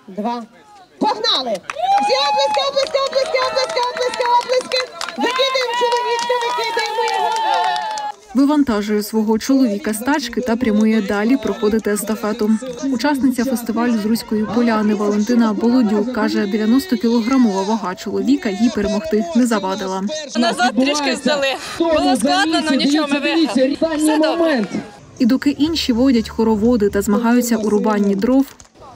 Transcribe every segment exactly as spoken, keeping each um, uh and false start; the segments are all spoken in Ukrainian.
два. Погнали! Всі облиски, облиски, облиски, облиски, облиски, облиски. Викидаємо чоловічка, викидаємо його. Вивантажує свого чоловіка з тачки та прямує далі проходити естафету. Учасниця фестивалю з Руської Поляни Валентина Болодюк каже, дев'яностокілограмова вага чоловіка їй перемогти не завадила. Назад трішки здали. Було складно, але нічого, ми виграли. Все добре. І доки інші водять хороводи та змагаються у рубанні дров,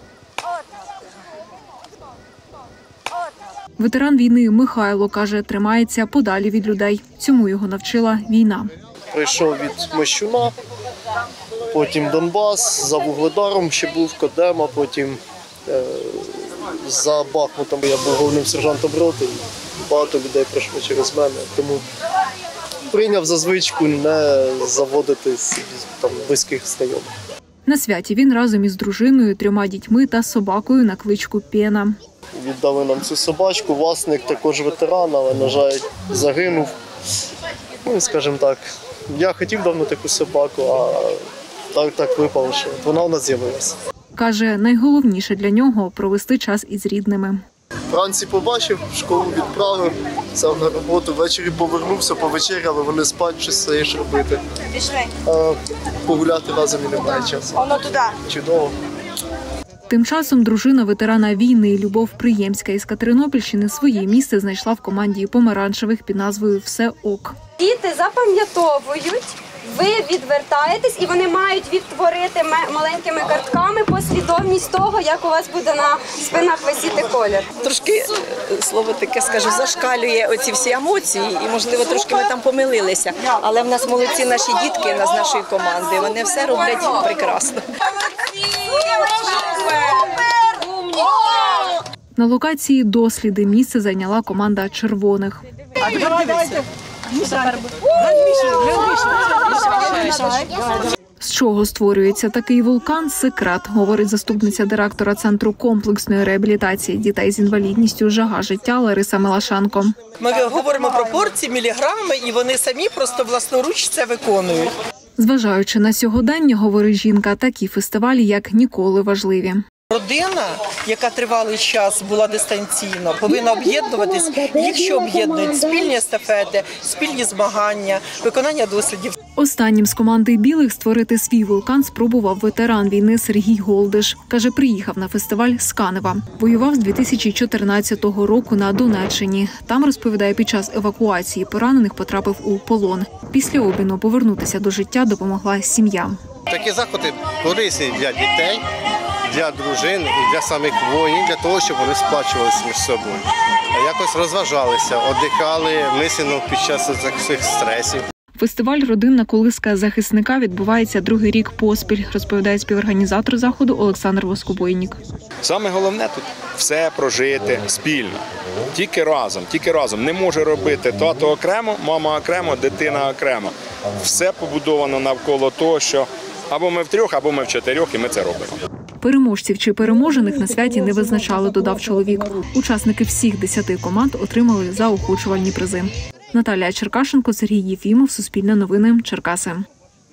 ветеран війни Михайло, каже, тримається подалі від людей. Цьому його навчила війна. Прийшов від Мощуна, потім Донбас, за Вугледаром ще був, Кодема, потім е, за Бахмутом я був головним сержантом роти, і багато людей пройшло через мене, тому прийняв за звичку не заводити там близьких знайомих. На святі він разом із дружиною, трьома дітьми та собакою на кличку Пена. Віддали нам цю собачку, власник також ветеран, але, на жаль, загинув. Ну, скажімо так, я хотів давно таку собаку, а так, так випало, що вона у нас з'явилася. Каже, найголовніше для нього – провести час із рідними. Вранці побачив, в школу відправив, сам на роботу, ввечері повернувся, повечеряли, вони спать, щось стаєш робити. Пішли. А погуляти разом і немає часу. Воно туди. Чудово. Тим часом дружина ветерана війни Любов Приємська із Катеринопільщини своє місце знайшла в команді помаранчевих під назвою «Все ок». Діти запам'ятовують, ви відвертаєтесь і вони мають відтворити маленькими картками послідовність того, як у вас буде на спинах висіти колір. Трошки, слово таке скажу, зашкалює оці всі емоції і, можливо, трошки ми там помилилися. Але в нас молодці наші дітки, з нашої команди, вони все роблять прекрасно. На локації «Досліди» місце зайняла команда червоних. З чого створюється такий вулкан – секрет, говорить заступниця директора Центру комплексної реабілітації дітей з інвалідністю «Жага життя» Лариса Милашенко. Ми говоримо пропорції, міліграми, і вони самі просто власноруч це виконують. Зважаючи на сьогодення, говорить жінка, такі фестивалі як ніколи важливі. Родина, яка тривалий час була дистанційно, повинна об'єднуватись. Їх що об'єднують? Спільні естафети, спільні змагання, виконання дослідів. Останнім з команди «Білих» створити свій вулкан спробував ветеран війни Сергій Голдиш. Каже, приїхав на фестиваль з Канева. Воював з дві тисячі чотирнадцятого року на Донеччині. Там, розповідає, під час евакуації поранених потрапив у полон. Після обміну повернутися до життя допомогла сім'я. Такі заходи корисні для дітей, для дружин і для самих воїнів, для того, щоб вони сплачувалися між собою. Якось розважалися, віддихали мислено під час цих стресів. Фестиваль «Родинна колиска захисника» відбувається другий рік поспіль, розповідає співорганізатор заходу Олександр Воскобойнік. Саме головне тут все прожити спільно, тільки разом, тільки разом. Не може робити тато окремо, мама окремо, дитина окремо. Все побудовано навколо того, що або ми в трьох, або ми в чотирьох, і ми це робимо. Переможців чи переможених на святі не визначали, додав чоловік. Учасники всіх десяти команд отримали заохочувальні призи. Наталія Черкашенко, Сергій Єфімов, Суспільне новини, Черкаси.